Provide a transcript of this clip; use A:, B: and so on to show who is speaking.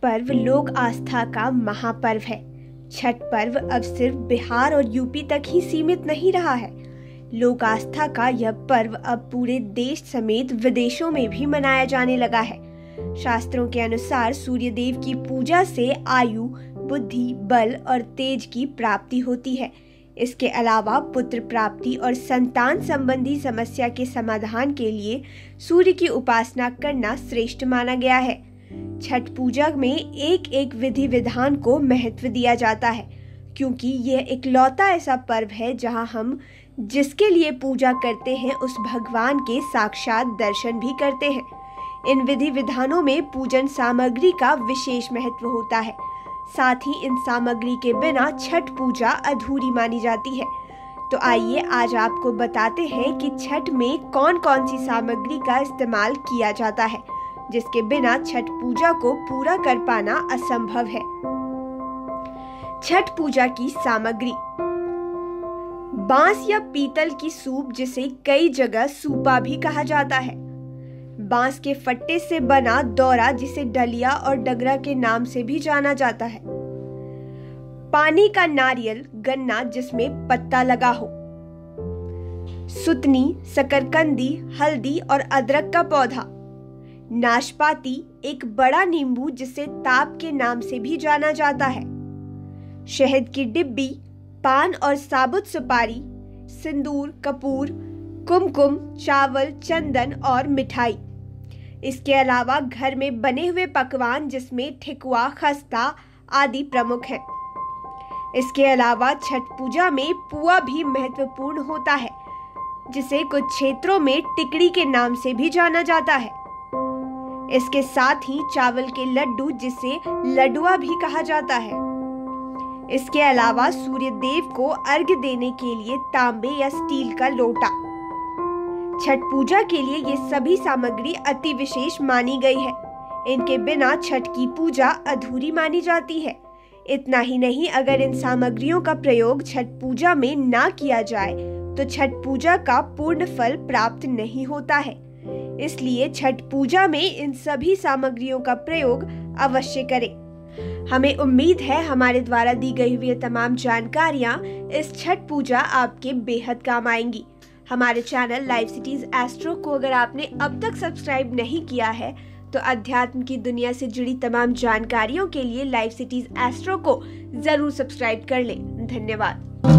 A: पर्व लोक आस्था का महापर्व है। छठ पर्व अब सिर्फ बिहार और यूपी तक ही सीमित नहीं रहा है। लोक आस्था का यह पर्व अब पूरे देश समेत विदेशों में भी मनाया जाने लगा है। शास्त्रों के अनुसार सूर्य देव की पूजा से आयु, बुद्धि, बल और तेज की प्राप्ति होती है। इसके अलावा पुत्र प्राप्ति और संतान संबंधी समस्या के समाधान के लिए सूर्य की उपासना करना श्रेष्ठ माना गया है। छठ पूजा में एक एक विधि विधान को महत्व दिया जाता है, क्योंकि यह इकलौता ऐसा पर्व है जहां हम जिसके लिए पूजा करते हैं उस भगवान के साक्षात दर्शन भी करते हैं। इन विधि विधानों में पूजन सामग्री का विशेष महत्व होता है। साथ ही इन सामग्री के बिना छठ पूजा अधूरी मानी जाती है। तो आइए आज आपको बताते हैं कि छठ में कौन कौन सी सामग्री का इस्तेमाल किया जाता है, जिसके बिना छठ पूजा को पूरा कर पाना असंभव है। छठ पूजा की सामग्री: बांस या पीतल की सूप, जिसे कई जगह सूपा भी कहा जाता है। बांस के फट्टे से बना दौरा, जिसे डलिया और डगरा के नाम से भी जाना जाता है। पानी का नारियल, गन्ना जिसमें पत्ता लगा हो। सुतनी, शकरकंदी, हल्दी और अदरक का पौधा। नाशपाती, एक बड़ा नींबू जिसे ताप के नाम से भी जाना जाता है। शहद की डिब्बी, पान और साबुत सुपारी, सिंदूर, कपूर, कुमकुम, चावल, चंदन और मिठाई। इसके अलावा घर में बने हुए पकवान, जिसमें ठेकुआ, खस्ता आदि प्रमुख हैं। इसके अलावा छठ पूजा में पुआ भी महत्वपूर्ण होता है, जिसे कुछ क्षेत्रों में टिकड़ी के नाम से भी जाना जाता है। इसके साथ ही चावल के लड्डू, जिसे लडुआ भी कहा जाता है। इसके अलावा सूर्य देव को अर्घ्य देने के लिए तांबे या स्टील का लोटा। छठ पूजा के लिए ये सभी सामग्री अति विशेष मानी गई है। इनके बिना छठ की पूजा अधूरी मानी जाती है। इतना ही नहीं, अगर इन सामग्रियों का प्रयोग छठ पूजा में ना किया जाए तो छठ पूजा का पूर्ण फल प्राप्त नहीं होता है। इसलिए छठ पूजा में इन सभी सामग्रियों का प्रयोग अवश्य करें। हमें उम्मीद है हमारे द्वारा दी गई हुई तमाम जानकारियां इस छठ पूजा आपके बेहद काम आएंगी। हमारे चैनल लाइव सिटीज एस्ट्रो को अगर आपने अब तक सब्सक्राइब नहीं किया है तो अध्यात्म की दुनिया से जुड़ी तमाम जानकारियों के लिए लाइव सिटीज एस्ट्रो को जरूर सब्सक्राइब कर लें। धन्यवाद।